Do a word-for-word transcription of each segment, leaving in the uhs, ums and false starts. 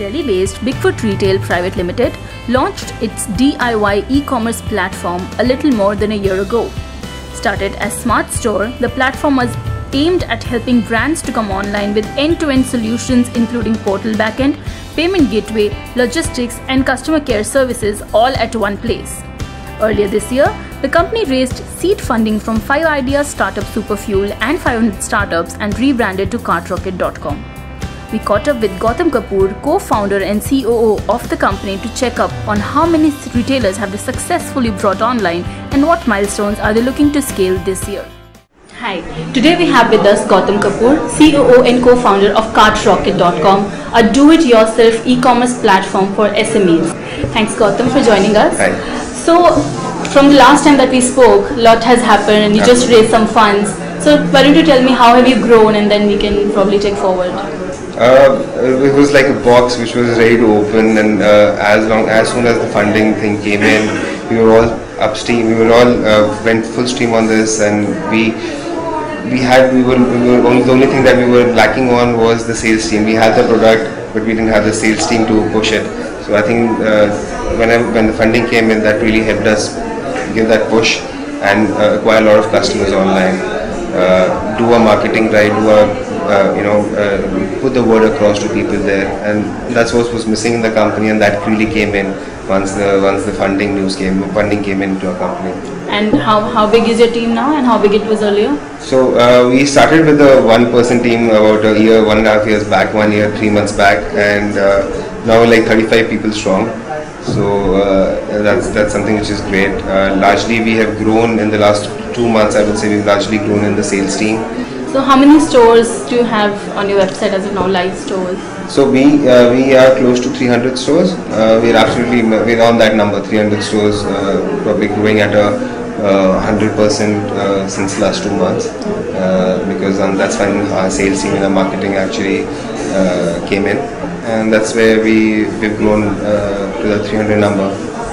Delhi-based Bigfoot Retail Private Limited launched its D I Y e-commerce platform a little more than a year ago. Started as Smart Store, the platform was aimed at helping brands to come online with end-to-end solutions including portal backend, payment gateway, logistics and customer care services all at one place. Earlier this year, the company raised seed funding from five Ideas Startup Superfuel and five hundred startups and rebranded to Cartrocket dot com. We caught up with Gautam Kapoor, co-founder and C O O of the company, to check up on how many retailers have they successfully brought online and what milestones are they looking to scale this year. Hi, today we have with us Gautam Kapoor, C O O and co-founder of Cartrocket dot com, a do-it-yourself e-commerce platform for S M Es. Thanks Gautam for joining us. Hi. So, from the last time that we spoke, a lot has happened and you just raised some funds. So, why don't you tell me how have you grown, and then we can probably take forward. Uh, it was like a box which was ready to open, and uh, as long as soon as the funding thing came in, we were all upstream. We were all uh, went full stream on this, and we we had we were, we were only, the only thing that we were lacking on was the sales team. We had the product, but we didn't have the sales team to push it. So I think uh, when I, when the funding came in, that really helped us give that push and uh, acquire a lot of customers online. Uh, do our marketing right, do our uh, you know uh, put the word across to people there, and that's what was missing in the company, and that really came in once the once the funding news came funding came into our company. And how how big is your team now, and how big it was earlier? So uh, we started with a one person team about a year, one and a half years back, one year, three months back, and uh, now we're like thirty-five people strong. So uh, that's that's something which is great. Uh, largely we have grown in the last two months. I would say we've largely grown in the sales team. So how many stores do you have on your website as of now, live stores? So we uh, we are close to three hundred stores. Uh, we're absolutely we're on that number, three hundred stores, uh, probably growing at a uh, one hundred percent uh, since last two months. Uh, because um, that's when our sales team and our marketing actually uh, came in, and that's where we we've grown uh, to the three hundred number.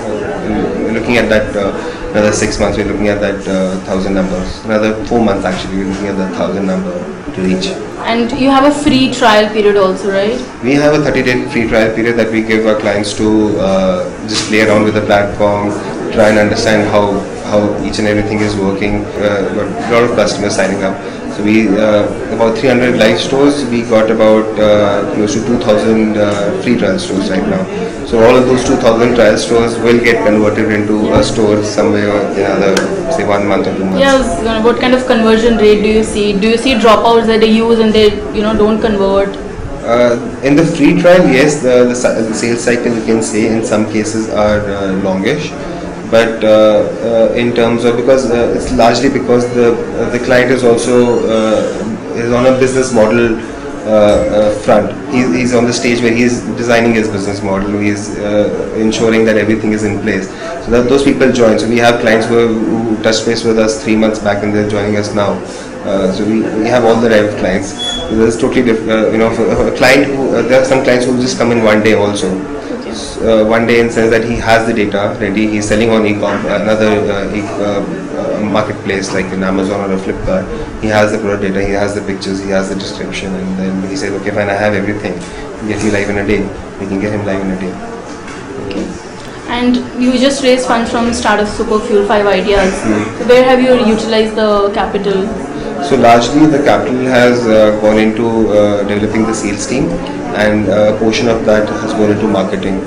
Uh, looking at that. Uh, Another six months, we're looking at that uh, thousand numbers. Another four months, actually, we're looking at that thousand number to reach. And you have a free trial period also, right? We have a thirty day free trial period that we give our clients to uh, just play around with the platform, try and understand how how each and everything is working. Uh, got a lot of customers signing up. So we uh, about three hundred live stores. We got about uh, close to two thousand uh, free trial stores right now. So all of those two thousand trial stores will get converted into a store somewhere in another, say, one month or two months. Yeah, what kind of conversion rate do you see? Do you see dropouts that they use and they, you know, don't convert? Uh, in the free trial, yes, the, the, the sales cycle, you can say, in some cases are uh, longish. But uh, uh, in terms of, because uh, it's largely because the uh, the client is also uh, is on a business model uh, uh, front. He's, he's on the stage where he's designing his business model. He's uh, ensuring that everything is in place. So that those people join. So we have clients who, who touched base with us three months back and they're joining us now. Uh, so we, we have all the right clients. So there's totally different. Uh, you know, for a client who uh, there are some clients who just come in one day also. Uh, one day in the sense that he has the data ready, he's selling on e-com, another uh, e uh, uh, marketplace like in Amazon or a Flipkart. He has the product data, he has the pictures, he has the description, and then he says, okay fine, I have everything, get you live in a day. We can get him live in a day. Okay. And you just raised funds from Startup Superfuel, five Ideas. Mm. So where have you utilized the capital? So largely the capital has uh, gone into uh, developing the sales team, and uh, a portion of that has gone into marketing.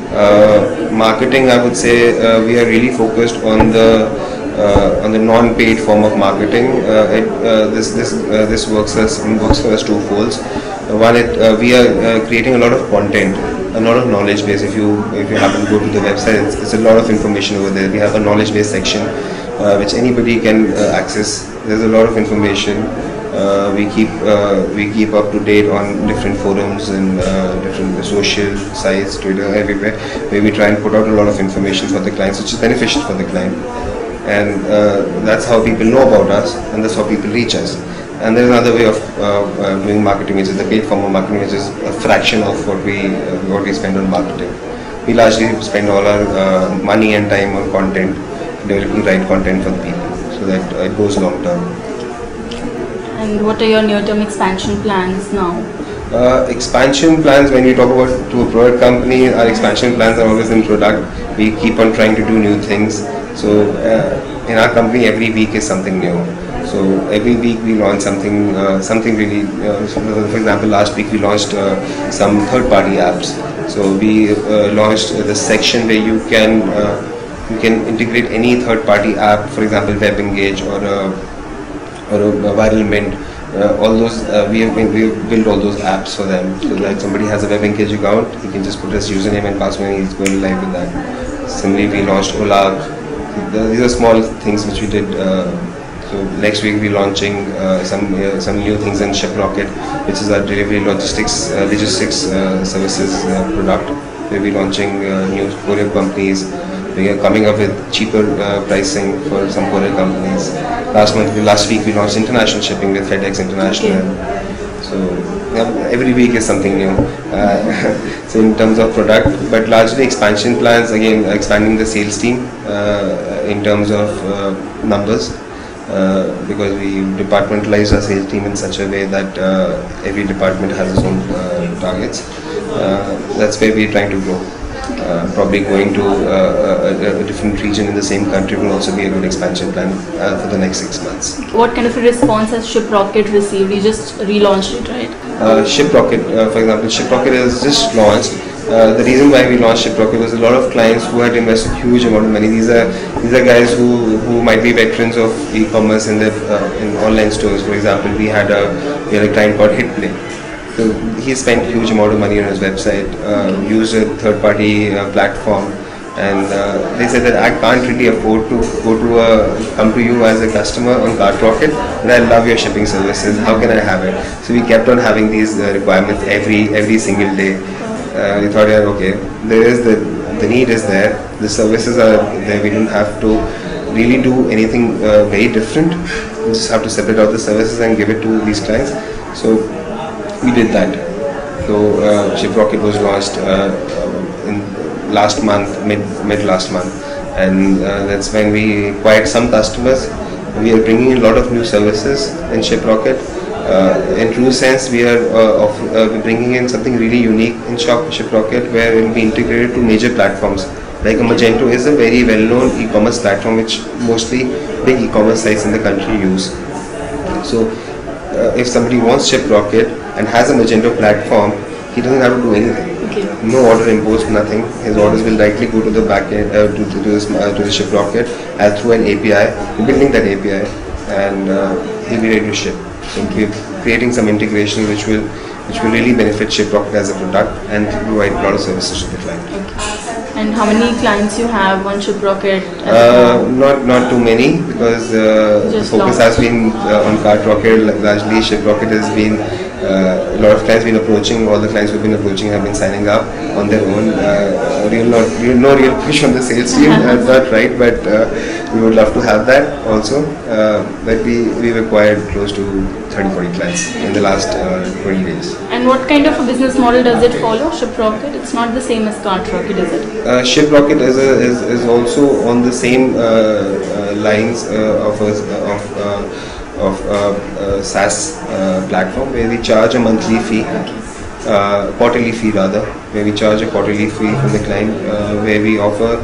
Uh, marketing, I would say, uh, we are really focused on the uh, on the non-paid form of marketing. Uh, it, uh, this this uh, this works as works for us two folds. Uh, one, it uh, we are uh, creating a lot of content, a lot of knowledge base. If you if you happen to go to the website, it's, it's a lot of information over there. We have a knowledge base section uh, which anybody can uh, access. There's a lot of information. Uh, we keep uh, we keep up to date on different forums and uh, different social sites, Twitter, everywhere, where we try and put out a lot of information for the clients, which is beneficial for the client. And uh, that's how people know about us, and that's how people reach us. And there's another way of uh, uh, doing marketing, which is the paid form of marketing, which is a fraction of what we uh, what we spend on marketing. We largely spend all our uh, money and time on content, developing right content for the people, so that uh, it goes long term. And what are your near-term expansion plans now? Uh, expansion plans, when we talk about to a product company, our expansion plans are always in product. We keep on trying to do new things. So uh, in our company, every week is something new. So every week we launch something, uh, something really. Uh, for example, last week we launched uh, some third-party apps. So we uh, launched the section where you can uh, you can integrate any third-party app, for example, WebEngage or a, or a ViralMint. Uh, all those uh, we have been, we have built all those apps for them. So like somebody has a WebEngage account, he can just put his username and password and he's going live with that. Similarly, we launched Ola. These are small things which we did. Uh, so next week we're launching uh, some uh, some new things in ShipRocket, which is our delivery logistics uh, logistics uh, services uh, product. We'll be launching uh, new courier companies. We are coming up with cheaper uh, pricing for some courier companies. Last month, last week we launched international shipping with FedEx International. Okay. So yeah, every week is something new. Uh, so in terms of product, but largely expansion plans, again expanding the sales team uh, in terms of uh, numbers. Uh, because we departmentalize our sales team in such a way that uh, every department has its own uh, targets. Uh, that's where we're trying to grow. Uh, probably going to uh, a, a different region in the same country will also be a good expansion plan uh, for the next six months. What kind of a response has ShipRocket received? You just relaunched it, right? Uh, ShipRocket, uh, for example, ShipRocket is just launched. Uh, the reason why we launched ShipRocket was a lot of clients who had invested huge amount of money. These are these are guys who, who might be veterans of e-commerce in the uh, in online stores. For example, we had a we had a client called HitPlay. So he spent huge amount of money on his website, uh, used a third-party uh, platform, and uh, they said that I can't really afford to go to a, come to you as a customer on CartRocket, but I love your shipping services. How can I have it? So we kept on having these uh, requirements every every single day. Uh, we thought, yeah, okay, there is the the need is there, the services are there. We don't have to really do anything uh, very different. We just have to separate out the services and give it to these clients. So we did that. So uh, ShipRocket was launched uh, in last month, mid mid last month, and uh, that's when we acquired some customers. We are bringing in a lot of new services in ShipRocket. Uh, in true sense, we are uh, of, uh, bringing in something really unique in Shop ShipRocket, where it will be integrated to major platforms. Like a Magento is a very well-known e-commerce platform which mostly big e-commerce sites in the country use. So uh, if somebody wants ShipRocket and has a Magento platform, he doesn't have to do anything. Okay. No order imposed, nothing. His orders will directly go to the backend, uh, to, to, to, this, uh, to the ShipRocket uh, through an A P I. We're building that A P I, and uh, he'll be ready to ship. So we're creating some integration which will which will really benefit ShipRocket as a product and provide a lot of services to the client. Okay. And how many clients you have on ShipRocket? Uh, not not too many, because uh, the focus has been uh, on CartRocket. Largely ShipRocket has been uh, a lot of clients been approaching. All the clients who've been approaching have been signing up on their own. Uh, real not real, no real push on the sales team. That's not right, but uh, we would love to have that also. Uh, but we we've acquired close to thirty forty clients in the last uh, twenty days. And what kind of a business model does it follow, ShipRocket? It's not the same as CartRocket, is it? Uh, ShipRocket is, a, is is also on the same uh, uh, lines uh, of a, of uh, of uh, uh, SaaS uh, platform, where we charge a monthly fee, uh, quarterly fee rather, where we charge a quarterly fee from the client, uh, where we offer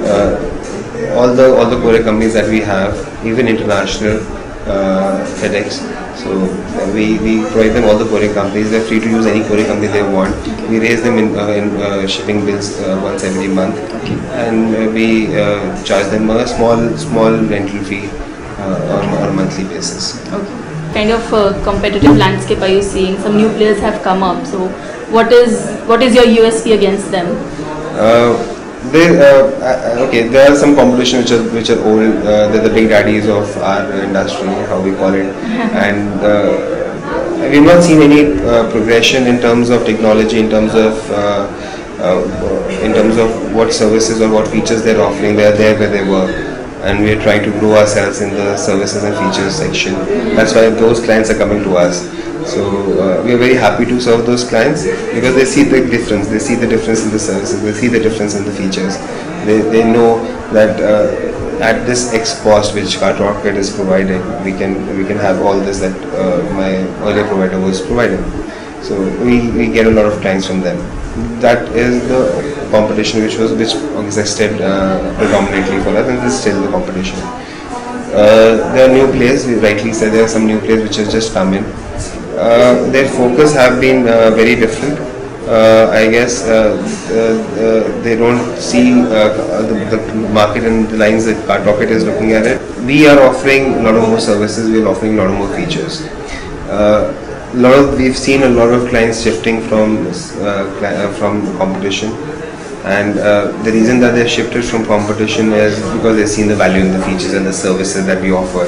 uh, all the all the courier companies that we have, even international, uh, FedEx. So uh, we, we provide them all the courier companies. They're free to use any courier company they want. We raise them in, uh, in uh, shipping bills uh, once every month, and uh, we uh, charge them a small small rental fee uh, on, on a monthly basis. Okay. Kind of uh, competitive landscape are you seeing? Some new players have come up. So what is what is your U S P against them? Uh, They, uh, okay, there are some competition which are which are old. Uh, they're the big daddies of our industry, how we call it, and uh, we've not seen any uh, progression in terms of technology, in terms of uh, uh, in terms of what services or what features they're offering. They're there where they were, and we're trying to grow ourselves in the services and features section. That's why those clients are coming to us. So uh, we are very happy to serve those clients, because they see the difference. They see the difference in the services. They see the difference in the features. They, they know that uh, at this X cost which CartRocket is providing, we can we can have all this that uh, my earlier provider was providing. So we, we get a lot of clients from them. That is the competition which was which existed uh, predominantly for us, and this is still the competition. Uh, there are new players, we rightly said there are some new players which have just come in. Uh, their focus have been uh, very different. Uh, I guess uh, uh, uh, they don't see uh, the, the market and the lines that CartRocket is looking at it. We are offering a lot of more services, we are offering a lot of more features. Uh, lot of we've seen a lot of clients shifting from uh, from competition, and uh, the reason that they've shifted from competition is because they've seen the value in the features and the services that we offer.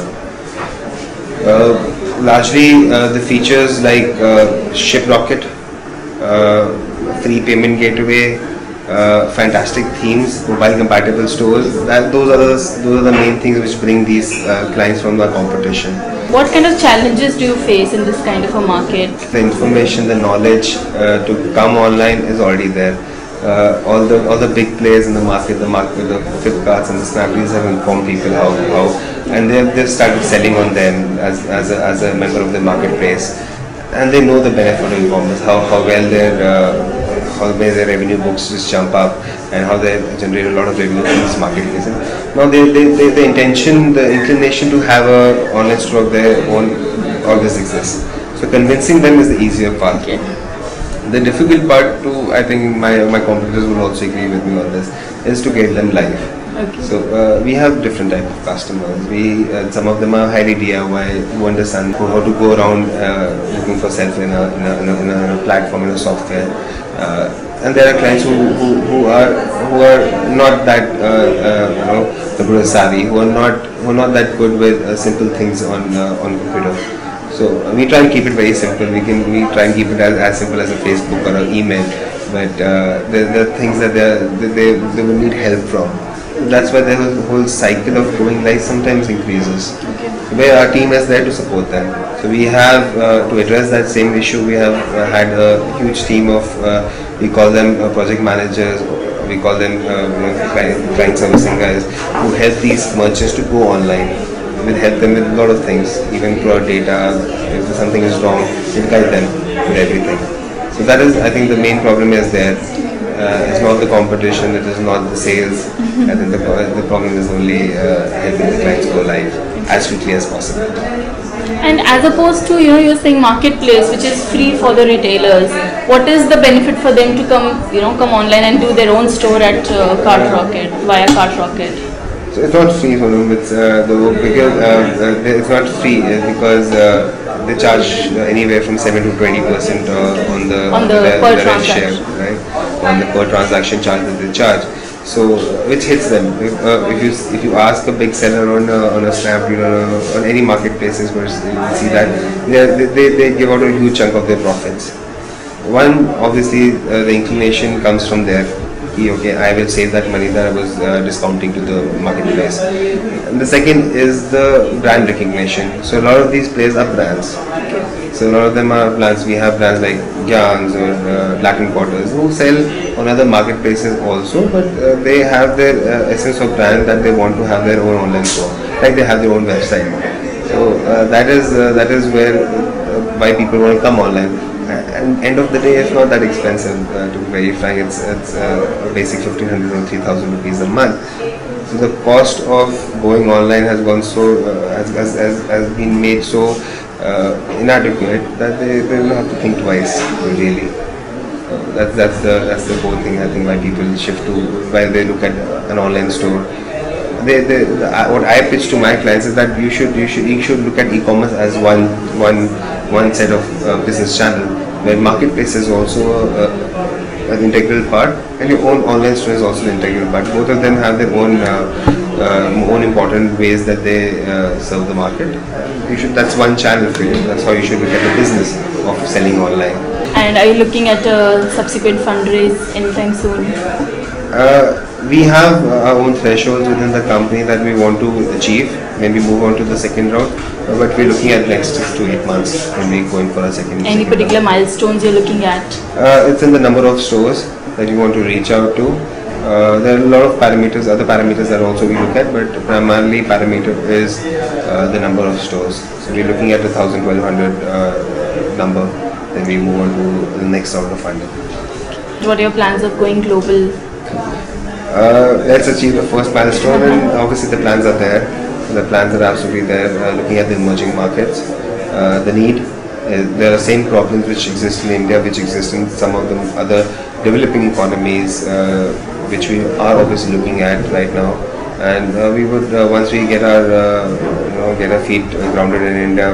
Uh, largely uh, the features like uh, ShipRocket, uh, free payment gateway, uh, fantastic themes, mobile compatible stores, that those are the, those are the main things which bring these uh, clients from the competition. What kind of challenges do you face in this kind of a market? The information, the knowledge uh, to come online is already there. Uh, all the all the big players in the market, the market, the Flipkarts and the Snapdeals have informed people how, how and they've, they've started selling on them as, as, a, as a member of the marketplace, and they know the benefit of e-commerce, how, how well their uh, how well their revenue books just jump up and how they generate a lot of revenue from this marketplace. Now they, they, they, the intention, the inclination to have a online store of their own always exists. So convincing them is the easier part. Okay. The difficult part to, I think my, my competitors will also agree with me on this, is to get them live. Okay. So uh, we have different type of customers. We uh, some of them are highly D I Y, who understand how to go around uh, looking for self in a, in, a, in, a, in a platform, in a software. Uh, and there are clients who, who, who are who are not that uh, uh, you know computer savvy, who are not who are not that good with uh, simple things on uh, on computer. So uh, we try and keep it very simple. We can we try and keep it as, as simple as a Facebook or an email, but uh, there, there are things that they they they will need help from. That's why the whole cycle of going live sometimes increases. Okay. Where our team is there to support them. So we have uh, to address that same issue. We have uh, had a huge team of uh, we call them uh, project managers. We call them uh, you know, client, client servicing guys who help these merchants to go online. We'll help them with a lot of things, even through our data. If something is wrong, we'll guide them with everything. So that is, I think, the main problem is there. Uh, it's not the competition, it is not the sales. Mm-hmm. I think the, the problem is only uh, helping the clients go live as quickly as possible. And as opposed to, you know, you're saying marketplace, which is free for the retailers, what is the benefit for them to come, you know, come online and do their own store at uh, CartRocket, via CartRocket? So it's not free for them. It's uh, the because uh, uh, it's not free because uh, they charge uh, anywhere from seven to twenty percent uh, on the on the, the per the transaction, share, right? On the per transaction charge that they charge. So uh, which hits them. If, uh, if you if you ask a big seller on a, on a Snapdeal or on any marketplaces, where you see that they, they they give out a huge chunk of their profits. One, obviously, uh, the inclination comes from there. Okay, I will save that money that I was uh, discounting to the marketplace. And the second is the brand recognition. So a lot of these players are brands. So a lot of them are brands. We have brands like Gyangs or uh, Black and Quarters who sell on other marketplaces also, but uh, they have their uh, essence of brand that they want to have their own online store, like they have their own website. So uh, that is uh, that is where uh, why people want to come online. And end of the day, it's not that expensive uh, to be very frank. It's it's uh, a basic fifteen hundred or three thousand rupees a month. So the cost of going online has gone so uh, has, has, has has been made so uh, inadequate that they, they don't have to think twice really. Uh, that's that's the that's the whole thing. I think why people shift to while they look at an online store. They, they, the, what I pitch to my clients is that you should you should you should look at e-commerce as one one one set of uh, business channel, where marketplace is also uh, an integral part, and your own online store is also an integral part. Both of them have their own uh, uh, own important ways that they uh, serve the market. You should that's one channel for you. That's how you should look at the business of selling online. And are you looking at a subsequent fundraise anytime soon? Uh, we have uh, our own thresholds within the company that we want to achieve when we move on to the second round, uh, but we're looking at next six to eight months when we're going for a second. Any second particular round. milestones you're looking at? Uh, it's in the number of stores that you want to reach out to. Uh, there are a lot of parameters, other parameters that also we look at, but primarily parameter is uh, the number of stores. So we're looking at a thousand, twelve hundred uh, number then we move on to the next round of funding. What are your plans of going global? Uh, let's achieve the first milestone, and obviously the plans are there. The plans are absolutely there. Uh, looking at the emerging markets, uh, the need, uh, there are same problems which exist in India, which exist in some of the other developing economies, uh, which we are obviously looking at right now. And uh, we would, uh, once we get our, uh, you know, get our feet grounded in India,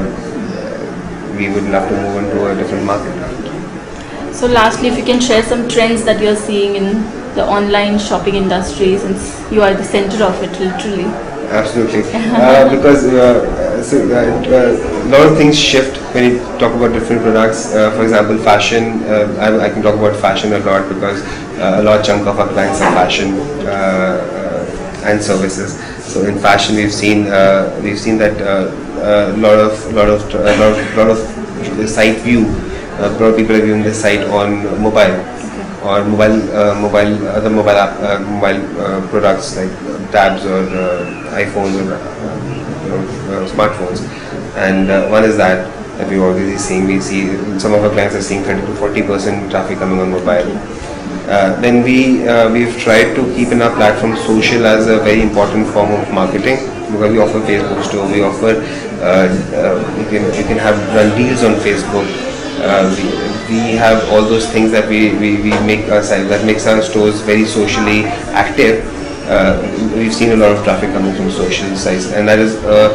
we would love to move into a different market. So lastly, if you can share some trends that you're seeing in the online shopping industry, since you are the center of it literally. Absolutely, uh, because uh, so, uh, uh, a lot of things shift when you talk about different products. Uh, for example, fashion, uh, I, I can talk about fashion a lot because uh, a large chunk of our clients are fashion uh, uh, and services. So in fashion, we've seen uh, we've seen that uh, a lot of lot of a lot of, lot of the site view. Uh, a lot of people are viewing the site on mobile or mobile uh, mobile other mobile app, uh, mobile uh, products like tabs or uh, iPhones or uh, you know, uh, smartphones. And uh, one is that that we're already seeing. We see some of our clients are seeing thirty to forty percent traffic coming on mobile. Uh, then we uh, we've tried to keep in our platform social as a very important form of marketing, because we offer Facebook store, we offer uh, uh, you can you can have run deals on Facebook. Uh, we, we have all those things that we, we, we make our site, that makes our stores very socially active. Uh, we've seen a lot of traffic coming from social sites, and that is uh,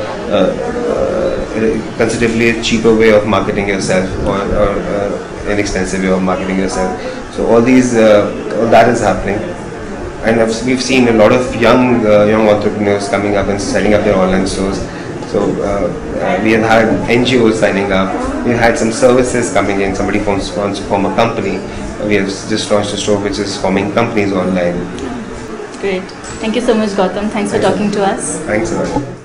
uh, uh, considerably a cheaper way of marketing yourself, or, or uh, inexpensive way of marketing yourself. So all these, uh, all that is happening, and we've seen a lot of young uh, young entrepreneurs coming up and setting up their online stores. So uh, uh, we have had N G Os signing up. We've had some services coming in. Somebody wants to form a company. We have just launched a store which is forming companies online. Great. Thank you so much, Gautam. Thanks for talking to us. Thanks a lot.